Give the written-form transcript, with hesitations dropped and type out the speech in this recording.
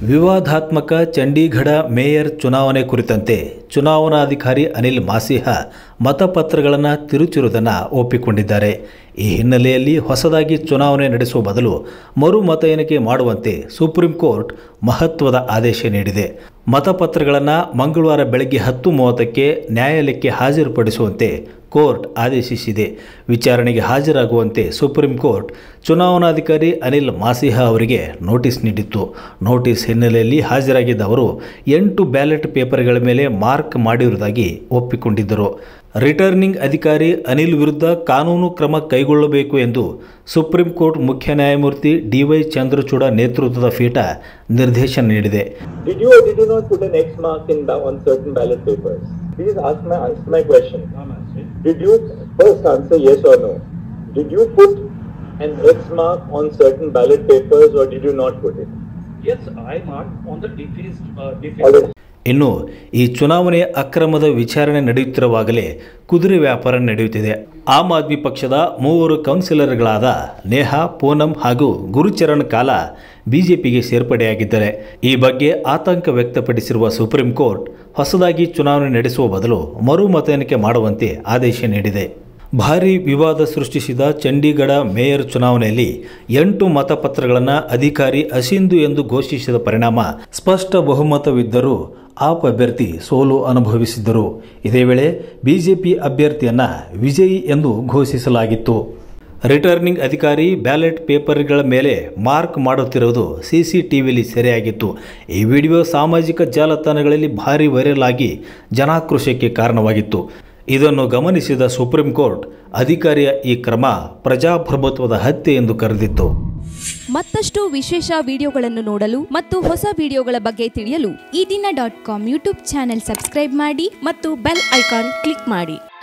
ವಿವಾದಾತ್ಮಕ ಚಂಡೀಗಢ ಮೇಯರ್ ಚುನಾವಣೆ ಕುರಿತಂತೆ ಚುನಾವಣಾಧಿಕಾರಿ ಅನಿಲ್ ಮಾಸಿಹಾ ಮತಪತ್ರಗಳನ್ನು ತಿರುಚಿರುವುದನ್ನು ಒಪ್ಪಿಕೊಂಡಿದ್ದಾರೆ. ಈ ಹಿನ್ನೆಲೆಯಲ್ಲಿ ಹೊಸದಾಗಿ ಚುನಾವಣೆ ನಡೆಸುವ ಬದಲು ಮರು ಮತ ಎಣಿಕೆ ಮಾಡುವಂತೆ ಸುಪ್ರೀಂ ಕೋರ್ಟ್ ಮಹತ್ವದ ಆದೇಶ ನೀಡಿದೆ. ಮತಪತ್ರಗಳನ್ನು ಮಂಗಳವಾರ ಬೆಳಗ್ಗೆ 10:30ಕ್ಕೆ ನ್ಯಾಯಾಲಯಕ್ಕೆ ಹಾಜರುಪಡಿಸುವಂತೆ ಕೋರ್ಟ್ ಆದೇಶಿಸಿದೆ. ವಿಚಾರಣೆಗೆ ಹಾಜರಾಗುವಂತೆ ಸುಪ್ರೀಂ ಕೋರ್ಟ್ ಚುನಾವಣಾಧಿಕಾರಿ ಅನಿಲ್ ಮಾಸಿಹಾ ಅವರಿಗೆ ನೋಟಿಸ್ ನೀಡಿತ್ತು. ನೋಟಿಸ್ ಹಿನ್ನೆಲೆಯಲ್ಲಿ ಹಾಜರಾಗಿದ್ದ ಅವರು 8 ಬ್ಯಾಲೆಟ್ ಪೇಪರ್ಗಳ ಮೇಲೆ ಮಾರ್ಕ್ ಮಾಡಿರುವುದಾಗಿ ಒಪ್ಪಿಕೊಂಡಿದ್ದರು. ರಿಟರ್ನಿಂಗ್ ಅಧಿಕಾರಿ ಅನಿಲ್ ವಿರುದ್ಧ ಕಾನೂನು ಕ್ರಮ ಕೈಗೊಳ್ಳಬೇಕು ಎಂದು ಸುಪ್ರೀಂ ಕೋರ್ಟ್ ಮುಖ್ಯ ನ್ಯಾಯಮೂರ್ತಿ ಡಿ.ವೈ. ಚಂದ್ರಚೂಡ ನೇತೃತ್ವದ ಪೀಠ ನಿರ್ದೇಶನ ನೀಡಿದೆ. Did you or did you not put an X mark on certain ballot papers? Please answer my question. Did you first answer yes or no? Did you put an X mark on certain ballot papers or did you not put it? Yes, I marked on the defaced. ಇನ್ನು ಈ ಚುನಾವಣೆ ಅಕ್ರಮದ ವಿಚಾರಣೆ ನಡೆಯುತ್ತಿರುವಾಗಲೇ ಕುದುರೆ ವ್ಯಾಪಾರ ನಡೆಯುತ್ತಿದೆ. ಆಮ್ ಆದ್ಮಿ ಪಕ್ಷದ 3 ಕೌನ್ಸಿಲರ್ಗಳಾದ ನೇಹಾ, ಪೂನಂ ಹಾಗೂ ಗುರುಚರಣ್ ಕಾಲ ಬಿಜೆಪಿಗೆ ಸೇರ್ಪಡೆಯಾಗಿದ್ದಾರೆ. ಈ ಬಗ್ಗೆ ಆತಂಕ ವ್ಯಕ್ತಪಡಿಸಿರುವ ಸುಪ್ರೀಂ ಕೋರ್ಟ್ ಹೊಸದಾಗಿ ಚುನಾವಣೆ ನಡೆಸುವ ಬದಲು ಮರು ಮತ ಎಣಿಕೆ ಮಾಡುವಂತೆ ಆದೇಶ ನೀಡಿದೆ. ಭಾರೀ ವಿವಾದ ಸೃಷ್ಟಿಸಿದ ಚಂಡೀಗಢ ಮೇಯರ್ ಚುನಾವಣೆಯಲ್ಲಿ 8 ಮತಪತ್ರಗಳನ್ನು ಅಧಿಕಾರಿ ಅಸಿಂಧು ಎಂದು ಘೋಷಿಸಿದ ಪರಿಣಾಮ ಸ್ಪಷ್ಟ ಬಹುಮತವಿದ್ದರೂ ಆಪ್ ಅಭ್ಯರ್ಥಿ ಸೋಲು ಅನುಭವಿಸಿದ್ದರು. ಇದೇ ವೇಳೆ ಬಿಜೆಪಿ ಅಭ್ಯರ್ಥಿಯನ್ನ ವಿಜಯಿ ಎಂದು ಘೋಷಿಸಲಾಗಿತ್ತು. ರಿಟರ್ನಿಂಗ್ ಅಧಿಕಾರಿ ಬ್ಯಾಲೆಟ್ ಪೇಪರ್ಗಳ ಮೇಲೆ ಮಾರ್ಕ್ ಮಾಡುತ್ತಿರುವುದು ಸಿಸಿಟಿವಿಯಲ್ಲಿ ಸೆರೆಯಾಗಿತ್ತು. ಈ ವಿಡಿಯೋ ಸಾಮಾಜಿಕ ಜಾಲತಾಣಗಳಲ್ಲಿ ಭಾರೀ ವೈರಲ್ ಆಗಿ ಜನಾಕ್ರೋಶಕ್ಕೆ ಕಾರಣವಾಗಿತ್ತು. ಇದನ್ನು ಗಮನಿಸಿದ ಸುಪ್ರೀಂ ಕೋರ್ಟ್ ಅಧಿಕಾರಿಯ ಈ ಕ್ರಮ ಪ್ರಜಾಪ್ರಭುತ್ವದ ಹತ್ಯೆ ಎಂದು ಕರೆದಿತ್ತು. ಮತ್ತಷ್ಟು ವಿಶೇಷ ವಿಡಿಯೋಗಳನ್ನು ನೋಡಲು ಮತ್ತು ಹೊಸ ವಿಡಿಯೋಗಳ ಬಗ್ಗೆ ತಿಳಿಯಲು eDina.com ಯೂಟ್ಯೂಬ್ ಚಾನೆಲ್ ಸಬ್ಸ್ಕ್ರೈಬ್ ಮಾಡಿ ಮತ್ತು ಬೆಲ್ ಐಕಾನ್ ಕ್ಲಿಕ್ ಮಾಡಿ.